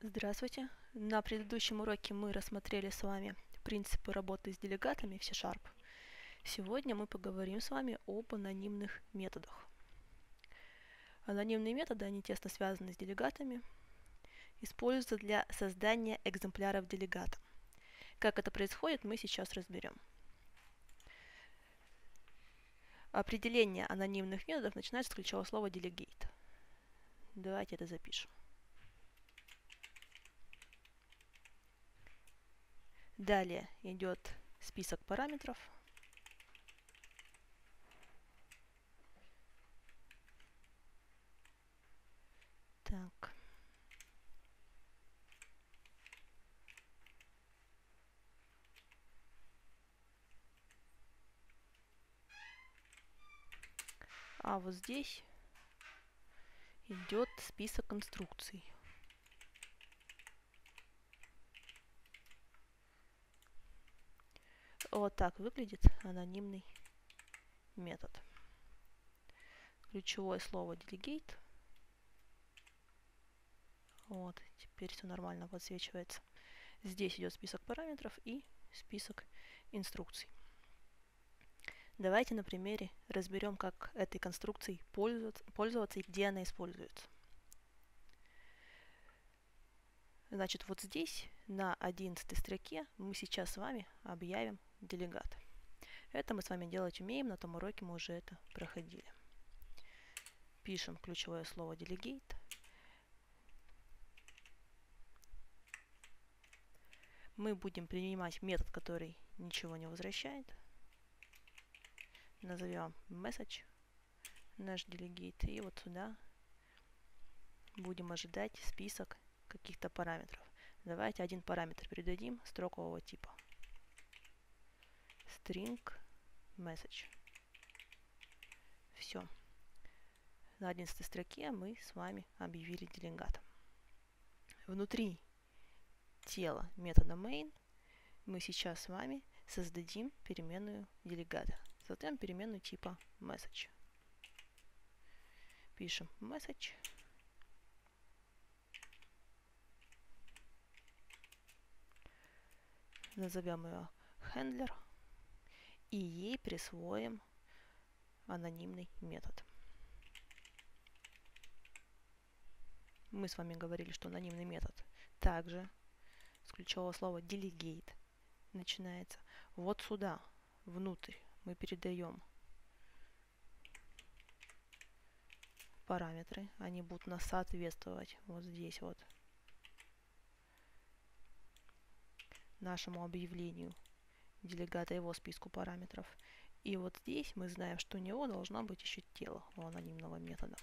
Здравствуйте! На предыдущем уроке мы рассмотрели с вами принципы работы с делегатами в C#. Сегодня мы поговорим с вами об анонимных методах. Анонимные методы, они тесно связаны с делегатами, используются для создания экземпляров делегата. Как это происходит, мы сейчас разберем. Определение анонимных методов начинается с ключевого слова delegate. Давайте это запишем. Далее идет список параметров. Так. А вот здесь идет список инструкций. Вот так выглядит анонимный метод. Ключевое слово delegate. Вот, теперь все нормально подсвечивается. Здесь идет список параметров и список инструкций. Давайте на примере разберем, как этой конструкцией пользоваться и где она используется. Значит, вот здесь, на 11 строке, мы сейчас с вами объявим делегат. Это мы с вами делать умеем, на том уроке мы уже это проходили. Пишем ключевое слово delegate. Мы будем принимать метод, который ничего не возвращает. Назовем message наш delegate. И вот сюда будем ожидать список каких-то параметров. Давайте один параметр передадим строкового типа. String message. Все. На 11 строке мы с вами объявили делегата. Внутри тела метода main мы сейчас с вами создадим переменную делегата. Создаем переменную типа message. Пишем message. Назовем ее handler. И ей присвоим анонимный метод. Мы с вами говорили, что анонимный метод также с ключевого слова delegate начинается. Вот сюда, внутрь, мы передаем параметры. Они будут нас соответствовать вот здесь вот нашему объявлению делегата, его списку параметров. И вот здесь мы знаем, что у него должно быть еще тело у анонимного метода.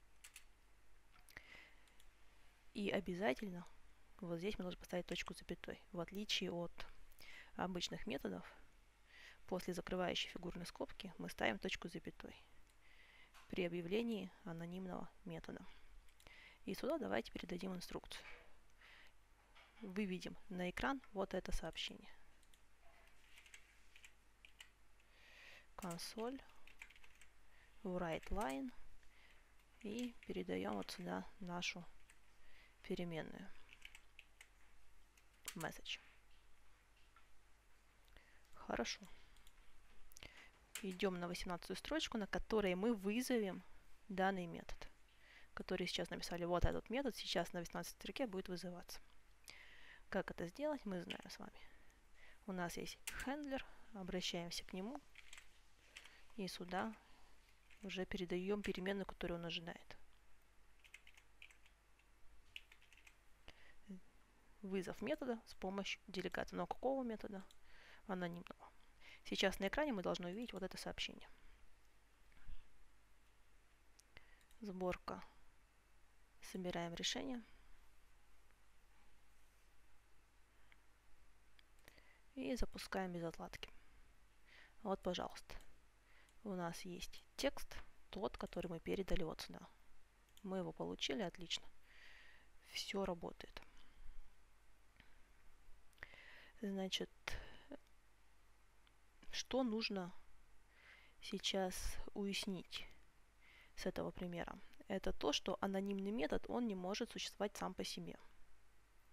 И обязательно вот здесь мы должны поставить точку с запятой. В отличие от обычных методов, после закрывающей фигурной скобки мы ставим точку с запятой при объявлении анонимного метода. И сюда давайте передадим инструкцию. Выведем на экран вот это сообщение. Console, write line, и передаем вот сюда нашу переменную message. Хорошо. Идем на 18 строчку, на которой мы вызовем данный метод, который сейчас написали. Вот этот метод сейчас на 18 строке будет вызываться. Как это сделать, мы знаем с вами. У нас есть handler, обращаемся к нему. И сюда уже передаем переменную, которую он ожидает. Вызов метода с помощью делегата. Но какого метода? Анонимного. Сейчас на экране мы должны увидеть вот это сообщение. Сборка. Собираем решение. И запускаем без отладки. Вот, пожалуйста. У нас есть текст, тот, который мы передали вот сюда. Мы его получили, отлично. Все работает. Значит, что нужно сейчас уяснить с этого примера? Это то, что анонимный метод, он не может существовать сам по себе.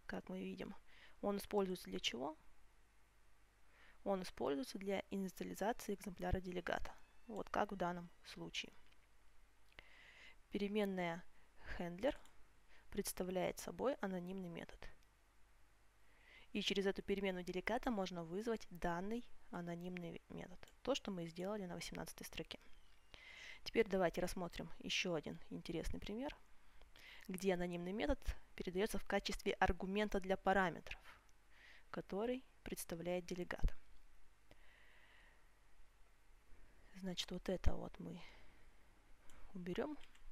как мы видим, он используется для чего? Он используется для инициализации экземпляра делегата. Вот как в данном случае. Переменная handler представляет собой анонимный метод. И через эту переменную делегата можно вызвать данный анонимный метод. То, что мы сделали на 18 строке. Теперь давайте рассмотрим еще один интересный пример, где анонимный метод передается в качестве аргумента для параметров, который представляет делегат. Значит, вот это вот мы уберем.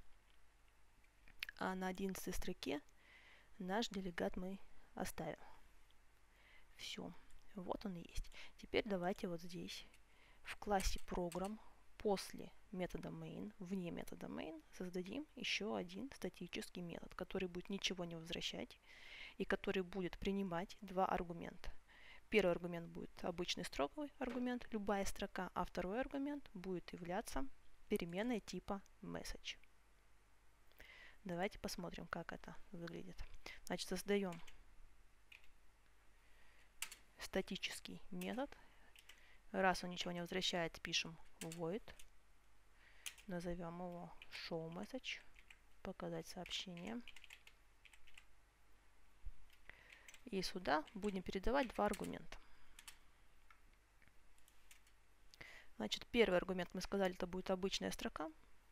А на 11 строке наш делегат мы оставим. Все. Вот он и есть. Теперь давайте вот здесь в классе program после метода main, вне метода main, создадим еще один статический метод, который будет ничего не возвращать и который будет принимать два аргумента. Первый аргумент будет обычный строковый аргумент, любая строка, а второй аргумент будет являться переменной типа message. Давайте посмотрим, как это выглядит. Значит, создаем статический метод. Раз он ничего не возвращает, пишем void. Назовем его showMessage. Показать сообщение. И сюда будем передавать два аргумента. Значит, первый аргумент, мы сказали, это будет обычная строка.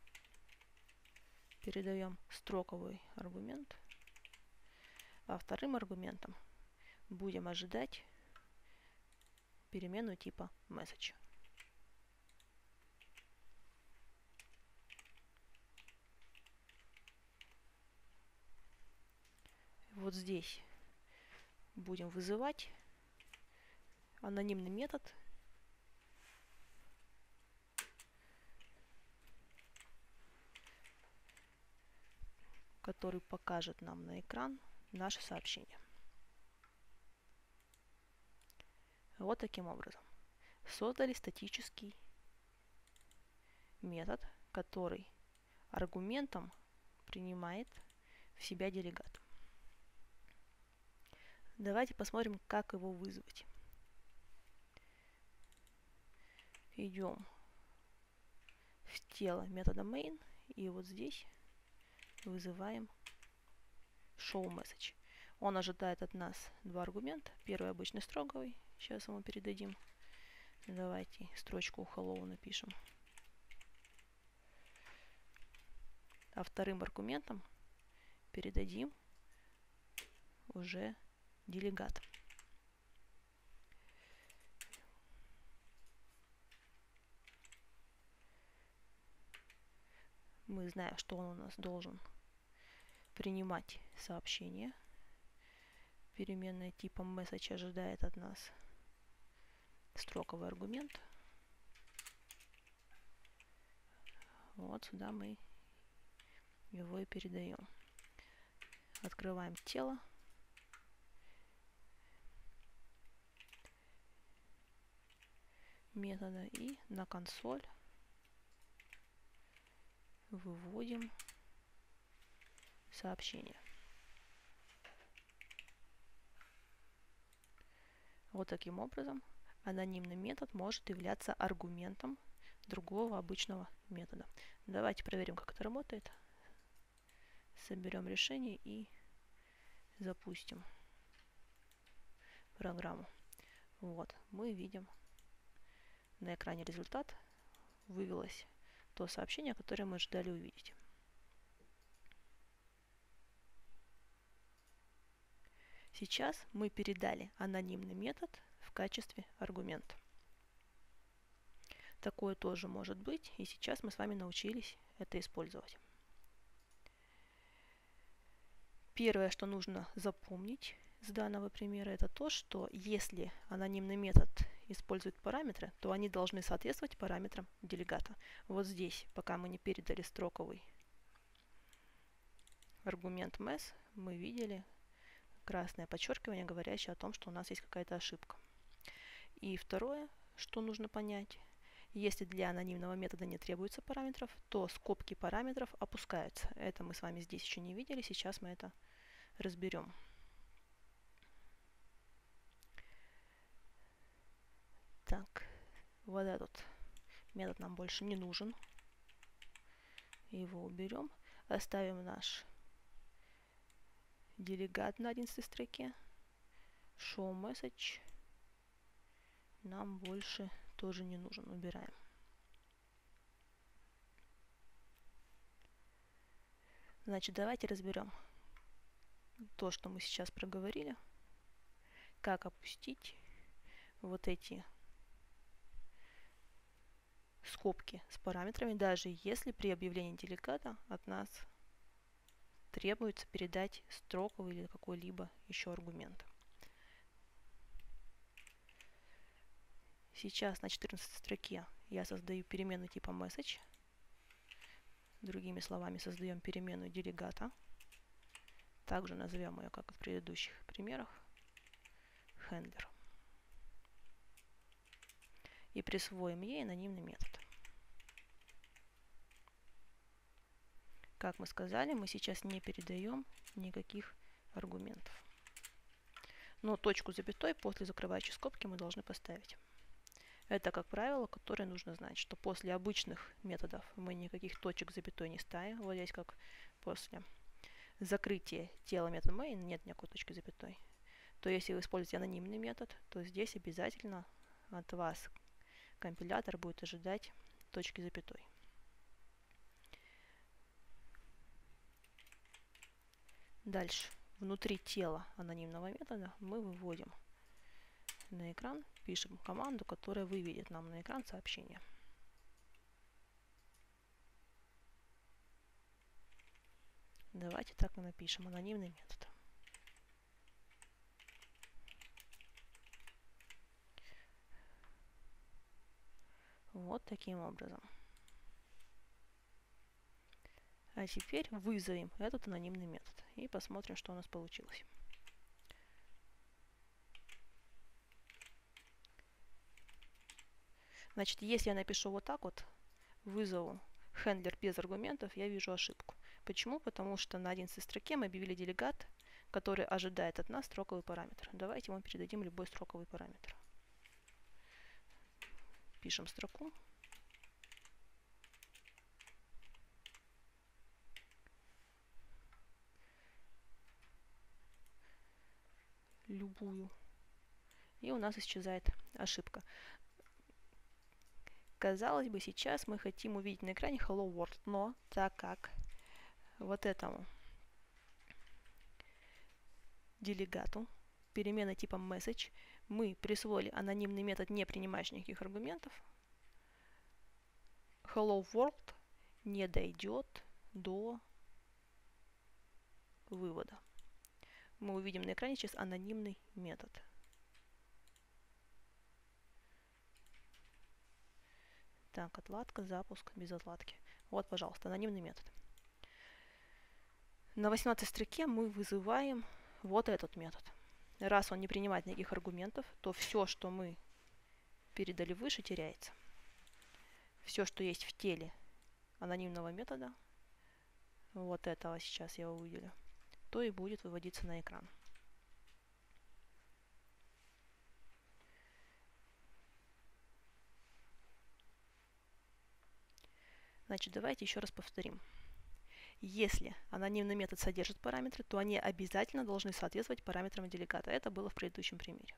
Передаем строковый аргумент. А вторым аргументом будем ожидать переменную типа message. Вот здесь будем вызывать анонимный метод, который покажет нам на экран наше сообщение. Вот таким образом. Создали статический метод, который аргументом принимает в себя делегат. Давайте посмотрим, как его вызвать. Идем в тело метода main и вот здесь вызываем showMessage. Он ожидает от нас два аргумента. Первый обычный строковый. Сейчас ему передадим. Давайте строчку hello напишем. А вторым аргументом передадим уже делегат. Мы знаем, что он у нас должен принимать сообщение. Переменная типа message ожидает от нас строковый аргумент. Вот сюда мы его и передаем. Открываем тело. Метода и на консоль выводим сообщение. Вот таким образом анонимный метод может являться аргументом другого обычного метода. Давайте проверим, как это работает. Соберем решение и запустим программу. Вот, мы видим на экране результат. Вывелось то сообщение, которое мы ждали увидеть. Сейчас мы передали анонимный метод в качестве аргумента. Такое тоже может быть, и сейчас мы с вами научились это использовать. Первое, что нужно запомнить с данного примера, это то, что если анонимный метод использует параметры, то они должны соответствовать параметрам делегата. Вот здесь, пока мы не передали строковый аргумент mess, мы видели красное подчеркивание, говорящее о том, что у нас есть какая-то ошибка. И второе, что нужно понять, если для анонимного метода не требуется параметров, то скобки параметров опускаются. Это мы с вами здесь еще не видели, сейчас мы это разберем. Так, вот этот метод нам больше не нужен. Его уберем. Оставим наш делегат на 11 строке. Show message нам больше тоже не нужен. Убираем. Значит, давайте разберем то, что мы сейчас проговорили. Как опустить вот эти скобки с параметрами, даже если при объявлении делегата от нас требуется передать строковый или какой-либо еще аргумент. Сейчас на 14 строке я создаю переменную типа message. Другими словами, создаем переменную делегата. Также назовем ее, как в предыдущих примерах, handler. И присвоим ей анонимный метод. Как мы сказали, мы сейчас не передаем никаких аргументов. Но точку запятой после закрывающей скобки мы должны поставить. Это, как правило, которое нужно знать, что после обычных методов мы никаких точек запятой не ставим. Вот здесь как после закрытия тела метода main нет никакой точки запятой. То если вы используете анонимный метод, то здесь обязательно от вас компилятор будет ожидать точки запятой. Дальше. Внутри тела анонимного метода мы выводим на экран, пишем команду, которая выведет нам на экран сообщение. Давайте так и напишем. Анонимный метод. Вот таким образом. А теперь вызовем этот анонимный метод и посмотрим, что у нас получилось. Значит, если я напишу вот так вот, вызову handler без аргументов, я вижу ошибку. Почему? Потому что на 11 строке мы объявили делегат, который ожидает от нас строковый параметр. Давайте ему передадим любой строковый параметр. Пишем строку. Любую. И у нас исчезает ошибка. Казалось бы, сейчас мы хотим увидеть на экране Hello World, но так как вот этому делегату переменной типа message мы присвоили анонимный метод, не принимающий никаких аргументов, Hello World не дойдет до вывода. Мы увидим на экране сейчас анонимный метод. Так, отладка, запуск, без отладки. Вот, пожалуйста, анонимный метод. На 18 строке мы вызываем вот этот метод. Раз он не принимает никаких аргументов, то все, что мы передали выше, теряется. Все, что есть в теле анонимного метода, вот этого сейчас я его выделю, то и будет выводиться на экран. Значит, давайте еще раз повторим. Если анонимный метод содержит параметры, то они обязательно должны соответствовать параметрам делегата. Это было в предыдущем примере.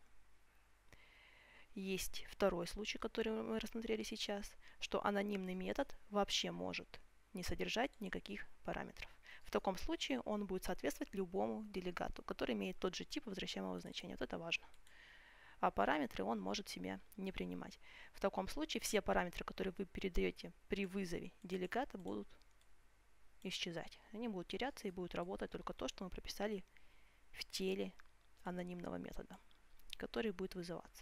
Есть второй случай, который мы рассмотрели сейчас, что анонимный метод вообще может не содержать никаких параметров. В таком случае он будет соответствовать любому делегату, который имеет тот же тип возвращаемого значения. Вот это важно. А параметры он может себя не принимать. В таком случае все параметры, которые вы передаете при вызове делегата, будут исчезать. Они будут теряться и будет работать только то, что мы прописали в теле анонимного метода, который будет вызываться.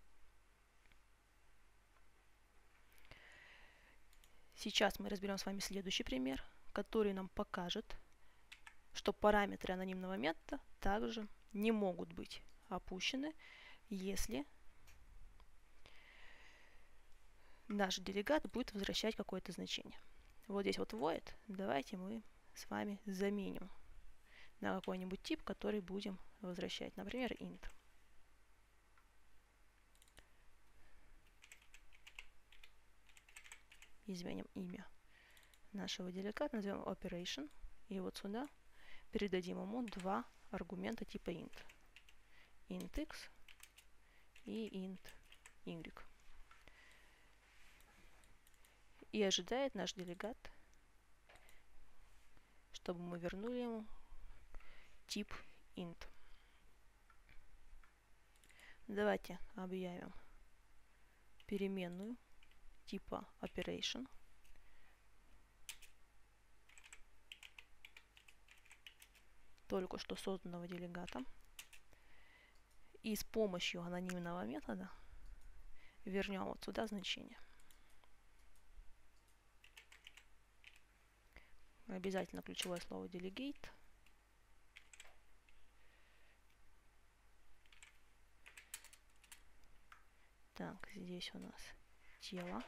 Сейчас мы разберем с вами следующий пример, который нам покажет, что параметры анонимного метода также не могут быть опущены, если наш делегат будет возвращать какое-то значение. Вот здесь вот void. Давайте мы с вами заменим на какой-нибудь тип, который будем возвращать. Например, int. изменим имя нашего делегата, назовем operation, и вот сюда передадим ему два аргумента типа int. Int x и int y. И ожидает наш делегат, чтобы мы вернули ему тип int. Давайте объявим переменную типа operation. Только что созданного делегата. И с помощью анонимного метода вернем вот сюда значение. Обязательно ключевое слово delegate. Так, здесь у нас тело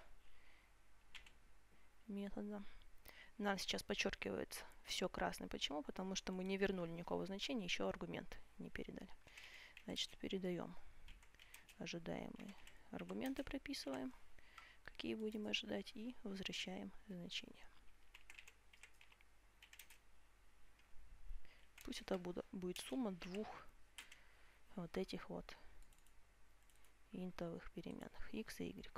метода. Нам сейчас подчеркивается все красным. Почему? Потому что мы не вернули никакого значения, еще аргумент не передали. Значит, передаем ожидаемые аргументы, прописываем, какие будем ожидать, и возвращаем значение. Пусть это будет сумма двух вот этих вот интовых переменных x и y.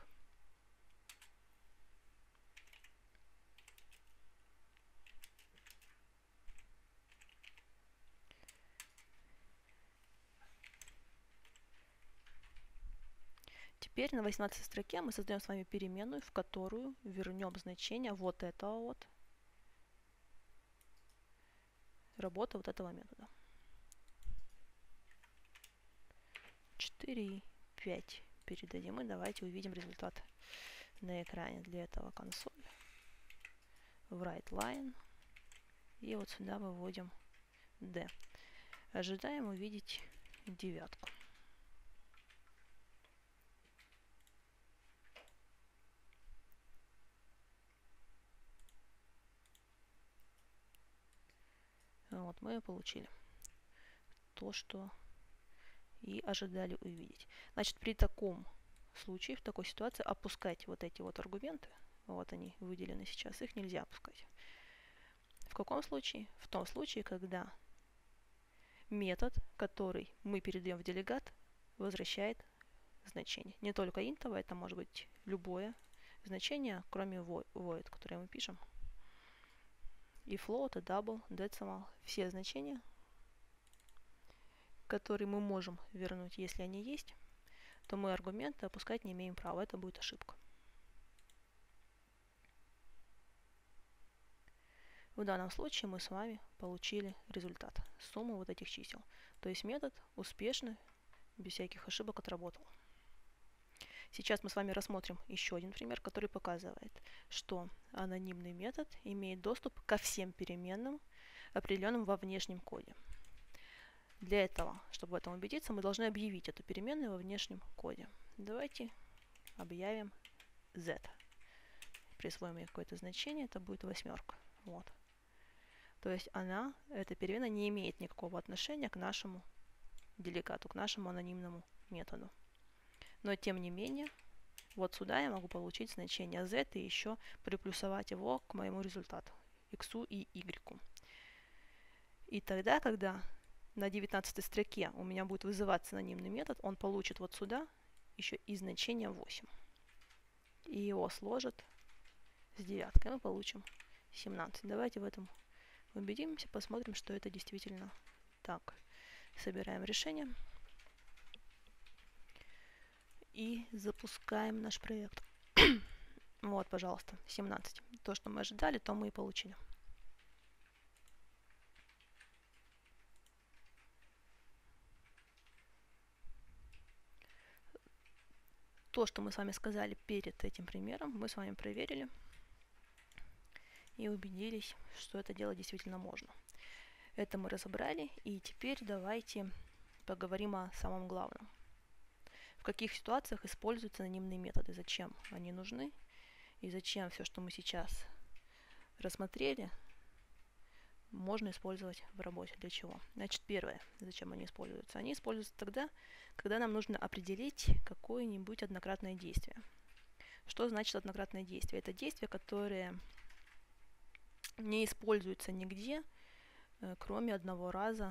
Теперь на 18 строке мы создаем с вами переменную, в которую вернем значение вот этого вот работы вот этого метода. 4 и 5 передадим, и давайте увидим результат на экране. Для этого консоль, в writeLine, и вот сюда выводим d. Ожидаем увидеть девятку. Вот мы получили то, что и ожидали увидеть. Значит, при таком случае, в такой ситуации, опускать вот эти вот аргументы, вот они выделены сейчас, их нельзя опускать. В каком случае? В том случае, когда метод, который мы передаем в делегат, возвращает значение. Не только интовое, это может быть любое значение, кроме void, которое мы пишем. И float, и double, decimal, все значения, которые мы можем вернуть, если они есть, то мы аргументы опускать не имеем права. Это будет ошибка. В данном случае мы с вами получили результат, сумму вот этих чисел. То есть метод успешно, без всяких ошибок отработал. Сейчас мы с вами рассмотрим еще один пример, который показывает, что анонимный метод имеет доступ ко всем переменным, определенным во внешнем коде. Для этого, чтобы в этом убедиться, мы должны объявить эту переменную во внешнем коде. Давайте объявим z. Присвоим ей какое-то значение, это будет 8. Вот. То есть эта переменная, не имеет никакого отношения к нашему делегату, к нашему анонимному методу. Но тем не менее, вот сюда я могу получить значение z и еще приплюсовать его к моему результату, x и y. И тогда, когда на 19 строке у меня будет вызываться анонимный метод, он получит вот сюда еще и значение 8. И его сложит с 9. Мы получим 17. Давайте в этом убедимся, посмотрим, что это действительно так. Собираем решение. И запускаем наш проект. Вот, пожалуйста, 17. То, что мы ожидали, то мы и получили. То, что мы с вами сказали перед этим примером, мы с вами проверили и убедились, что это дело действительно можно. Это мы разобрали, и теперь давайте поговорим о самом главном. В каких ситуациях используются анонимные методы, зачем они нужны, и зачем все, что мы сейчас рассмотрели, можно использовать в работе. Для чего? Значит, первое, зачем они используются. Они используются тогда, когда нам нужно определить какое-нибудь однократное действие. Что значит однократное действие? Это действие, которое не используется нигде, кроме одного раза,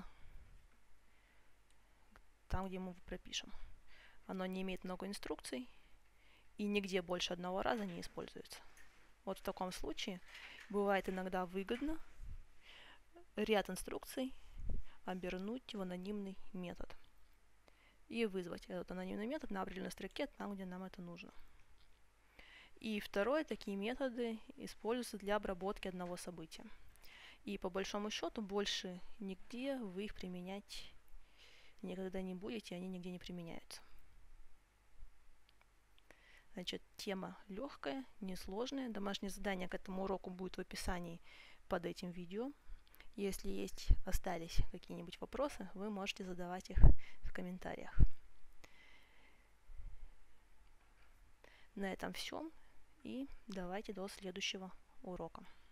там, где мы пропишем. Оно не имеет много инструкций и нигде больше одного раза не используется. Вот в таком случае бывает иногда выгодно ряд инструкций обернуть в анонимный метод и вызвать этот анонимный метод на определенной строке, там, где нам это нужно. И второе, такие методы используются для обработки одного события. И по большому счету больше нигде вы их применять никогда не будете, они нигде не применяются. Значит, тема легкая, несложная. Домашнее задание к этому уроку будет в описании под этим видео. Если остались какие-нибудь вопросы, вы можете задавать их в комментариях. На этом все. И давайте до следующего урока.